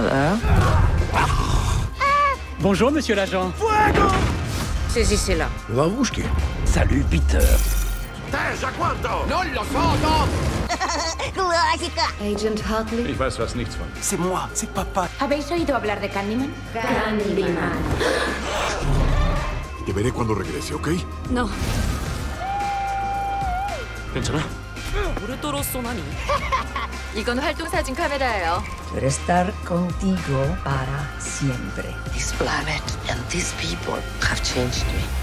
Hello. Bonjour, monsieur l'agent. Fuego! Saisissez-la. Lavousky. Salut, Peter. Terza, quanto? Non lo so, no! Clásica. Agent Hartley. Ich weiß fast nichts von. C'est moi, c'est papa. ¿Habéis oído hablar de Candyman? Candyman. Te veré cuando regrese, ¿ok? No. 괜찮아? 이건 활동사진 카메라예요. Quiero estar contigo para siempre. This planet and these people have changed me.